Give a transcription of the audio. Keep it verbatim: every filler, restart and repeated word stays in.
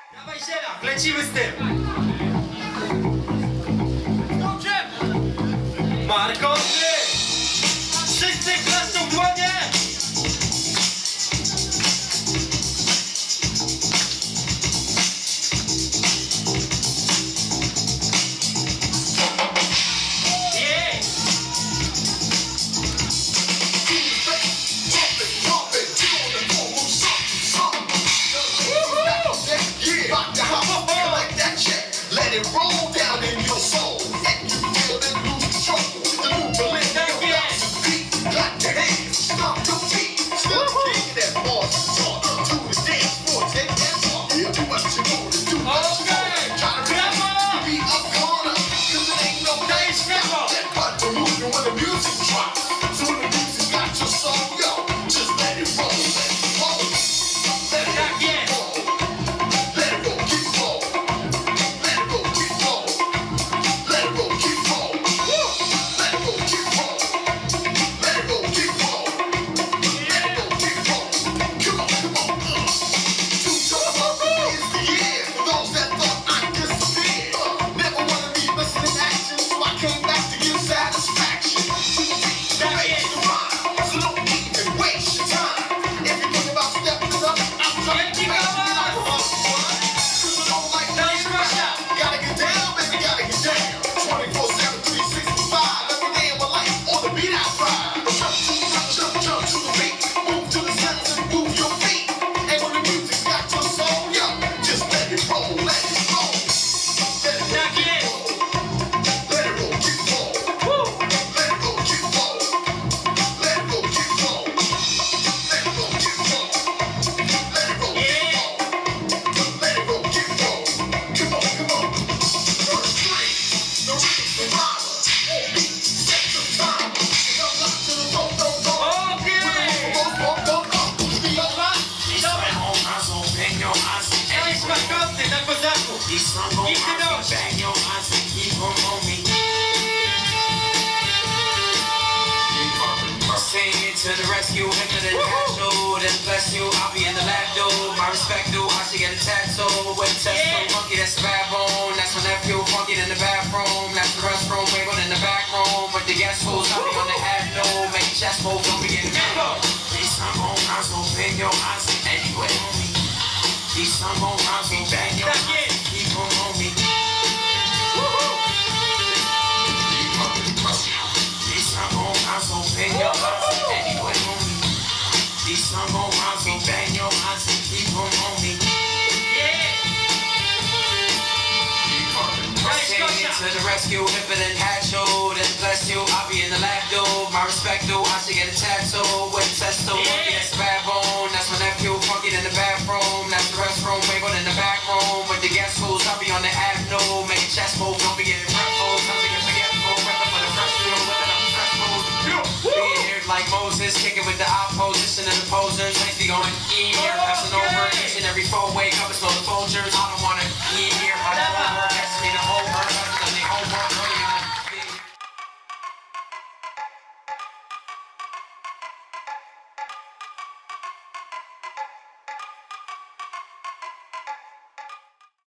Dawaj zielak, lecimy z tym! Marko, ty! Wszyscy klaszczą w dłonie! Let it roll down in your soul, and you feel it lose control. The new millennium got to beat, clap your hands, stomp your feet, still kicking that boys talk to the dance floor, take that walk, do what you want to do, what you want. Try to remember to be up corner, 'cause it ain't no day stop that butt to move when the music drops. So when the music got your soul, yo, just let it roll, let it roll, let it roll. To the rescue, him to the tattoo, then bless you, I'll be in the lab, dude. My respect, dude, I should get a tattoo. With a test, yeah. Funky, that's the backbone. That's my nephew, funky in the bathroom. That's the restroom, wiggle in the back room. With the guest fools, I'll be on the half, no. Make your chest move, don't be getting go. These sun gon' rhymes, gon' bang your eyes anyway, homie. These sun gon' rhymes, gon' bang your eyes, keep on, homie. These sun gon' rhymes, gon' bang your eyes anyway, homie. These sun gon' rhymes, gon' bang your eyes and keep on, homie. To the rescue, hip it and hat you, then bless you, I'll be in the lab, dude. My respect, dude, I should get a tattoo. With a test, dude, funky, that's the backbone. That's my nephew, funky in the bathroom. That's the restroom, wiggle in the back room. With the guest fools, I'll be on the avenue. Make your chest move, don't be getting fretful. Something to get forgetful, reppin' for the fresh dude, whippin' up the fresh mood. Being here like Moses, kicking with the opposition and the posers. Makes me going E, here, passing over each and every four-way, cover, slow the Folgers.